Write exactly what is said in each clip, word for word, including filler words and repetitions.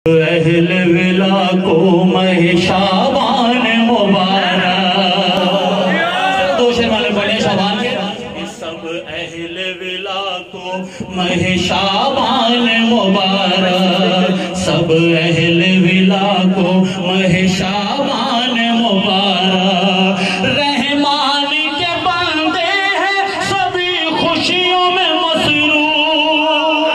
اہل ولا کو ماہ شعبان مبارک، دو شعر والے پڑھیں شعبان کے، سب اہل ولا کو ماہ شعبان مبارک، سب اہل ولا کو ماہ شعبان مبارک، رحمان کے بندے ہیں سبھی خوشیوں میں مسرور،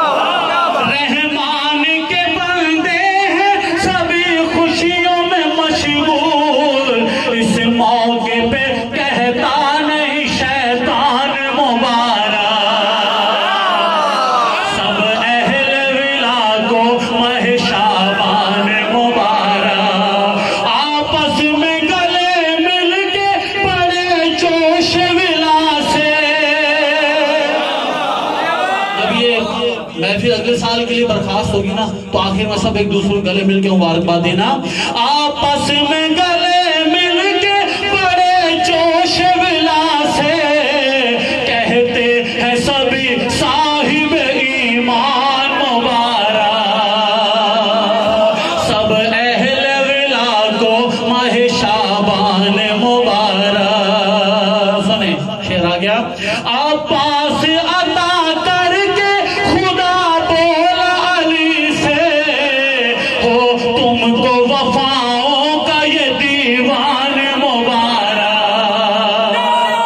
رحمان کے بندے ہیں سبھی خوشیوں میں مشغول، اس موقع پہ کہتا نہیں شیطان مبارک، سب اہل ولا کو ماہ شعبان مبارک، آپس میں گلے مل کے بڑے جوش ولا سے، جب یہ محفل اگلے سال کے لیے برخاست ہوگی نا تو آخر میں سب ایک دوسرے گلے مل کے مبارکباد دینا، آپس میں گلے مل کے بڑے جوش ولا سے، کہتے ہیں سبھی صاحب ایمان مبارک، سب اہل ولا کو ماہ شعبان مبارک، سنیں شعر آ گیا، عباس عطا کر کے خدا بولا علی سے، ہو تم کو وفاؤں کا یہ دیوان مبارک،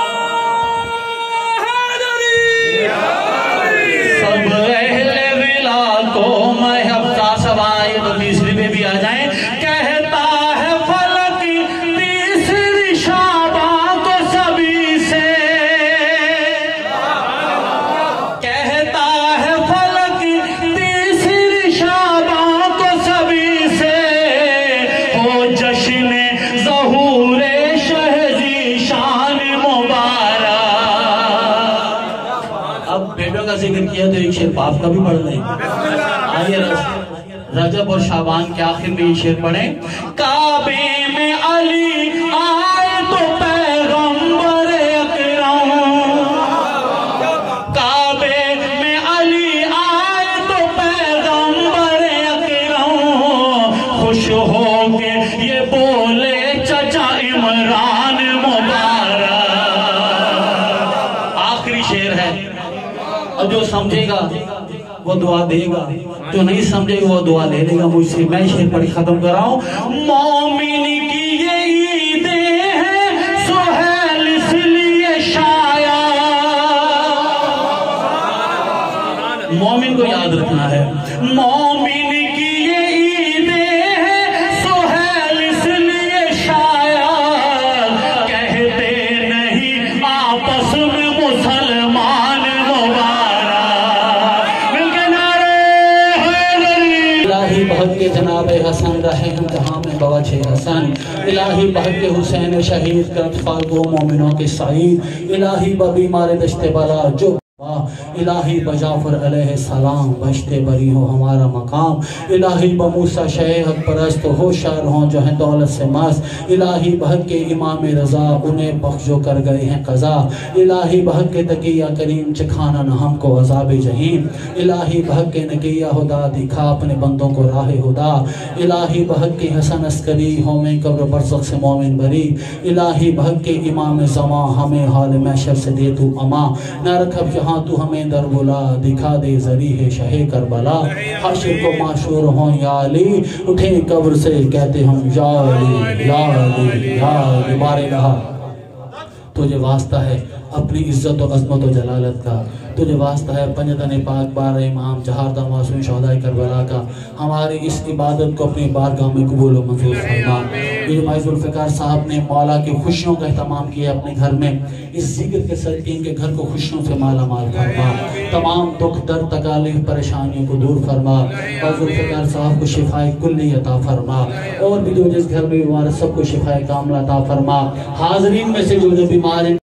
سب اہل ولا کو میں اب کا سوائے تو تیسری پہ بھی آ جائیں، کہتا ہے فلک تیسری شعبان کو سبھی سے، کہتا ہے فلک تیسری شعبان کو سبھی سے، ہو جشن ظہور شہزی شان مبارک، اب بیٹوں کا ذکر کیا تو ایک شعر باپ کا بھی پڑھ لیں، آئیے رجب اور شعبان کے آخر میں یہ شعر پڑھیں، کعبے میں علی آئے تو پیغمبر اکرم، کعبے میں علی آئے تو پیغمبر اکرم، خوش ہو کے یہ بولے چچا عمران مبارک، آخری شعر ہے، اور جو سمجھے گا وہ دعا دے گا، جو نہیں سمجھے گا وہ دعا لے لے گا مجھ سے، میں شعر پڑھی ختم کر رہا ہوں، مومن کی یہ عیدیں ہیں سہیل اس لیے شاید، مومن کو یاد رکھنا ہے، مومن کی یہ عیدیں ہیں سہیل اس لیے شاید، کہتے نہیں آپس میں مسلمان مبارک، مل کے نعرے حیدری، الہی بہت کے جناب حسن رہے امتحان میں بوجہ حسن، الہی بہت کے حسین شہید کا اطفال کو مومنوں کے سعید، الہی ببیمار دشت بلا جو الہی بجعفر علیہ السلام بشتے بری ہو ہمارا مقام، الہی بموسیٰ شیخ حق پرست ہو شاعر ہوں جو ہیں دولت سے مست، الہی بحق کے امام رضا انہیں بخش جو کر گئے ہیں قضا، الہی بحق کے تقیہ کریم چکھانا نہ ہم کو عذاب جہیم، الہی بحق کے نقیہ خدا دکھا اپنے بندوں کو راہ خدا، الہی بحق کے حسن عسکری ہوں میں قبر برزخ سے مومن بری، الہی بحق کے امام زمان ہمیں حال محشر سے دے تو اما، نہ رکھب یہاں تو ہمیں در بلا دکھا دے ذریح شہ کربلا، حشر کو معشور ہوں یا علی اٹھیں قبر سے کہتے ہم یا علی یا علی یا علی، بارے رہا تجھے واسطہ ہے اپنی عزت و عظمت و جلالت کا، تجھے واسطہ ہے پنجتن پاک بار امام چہاردہ معصوم شہداء کربلا کا، ہماری اس عبادت کو اپنی بارگاہ میں قبول و منظور فرما، یہ جو بھائی ذوالفقار صاحب نے مولا کی خوشیوں کا اہتمام کیا اپنے گھر میں، اس ذکر کے صدقے ان کے گھر کو خوشیوں سے مالا مال فرما، تمام دکھ درد تکالیف پریشانیوں کو دور فرما، بھائی ذوالفقار صاحب کو شفائے کلی عطا فرما، اور بھی جو جس گھر میں بیمار سب کو شفائے کاملہ عطا فرما، حاضرین میں سے جو جو بیمار ہیں